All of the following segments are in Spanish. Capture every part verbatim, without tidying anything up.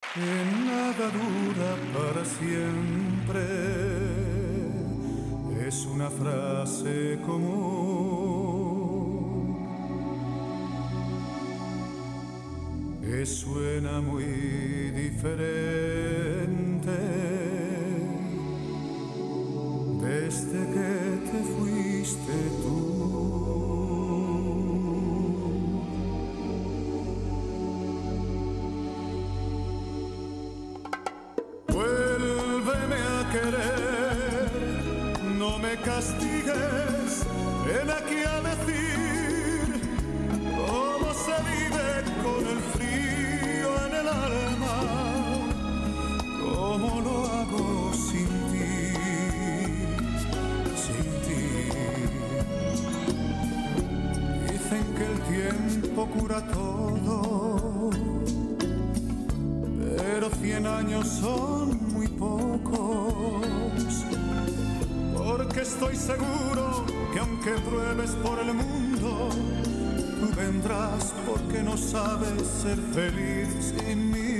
que nada dura para siempre, es una frase común que suena muy diferente desde que te fuiste tú. Querer, no me castigues, ven aquí a decir cómo se vive con el frío en el alma, cómo lo hago sin ti, sin ti. Dicen que el tiempo cura todo, pero cien años son muy pocos, porque estoy seguro que aunque pruebes por el mundo, tú vendrás porque no sabes ser feliz sin mí.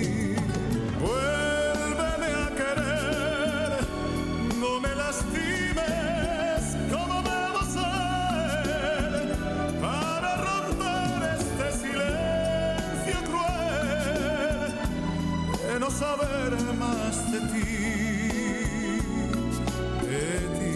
Vuélveme a querer, no me lastimes, ¿cómo debo ser para romper este silencio cruel de no saber más de ti, de ti?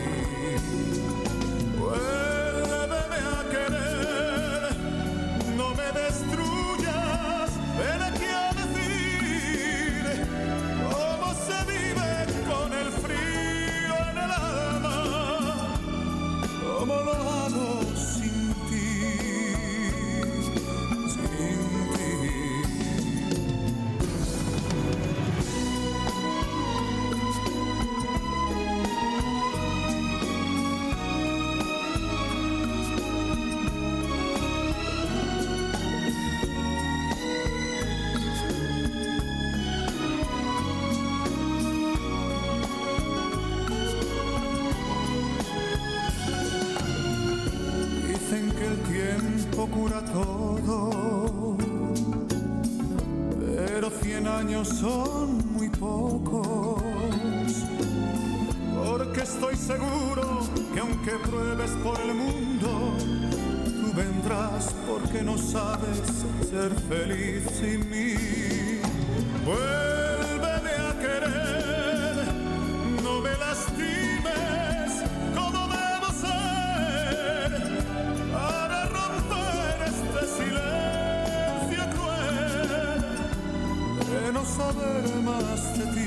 Vuélveme a querer, no me destruyas, ven aquí a decir cómo se vive con el frío en el alma, cómo lo hago sin ti, sin ti. Dicen que el tiempo cura todo, pero cien años son muy pocos, porque estoy seguro que aunque pruebes por el mundo, tú vendrás porque no sabes ser feliz sin mí. Vuélveme a querer, no me lastimes, ¿cómo debo ser para romper este silencio cruel de no saber más de ti,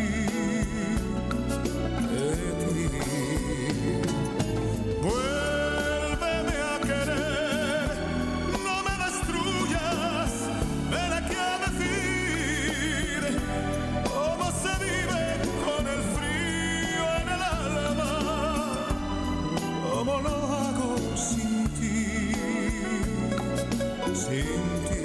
de ti? Vuélveme a querer, no me destruyas, ven aquí a decir cómo se vive con el frío en el alma, cómo lo hago sin ti, sin ti.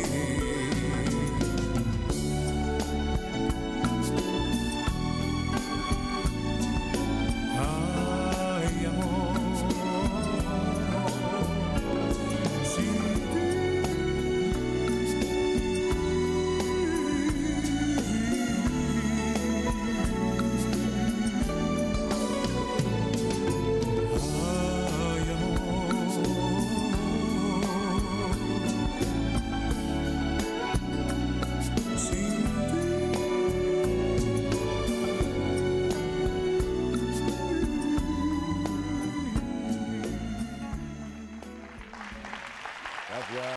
Gracias.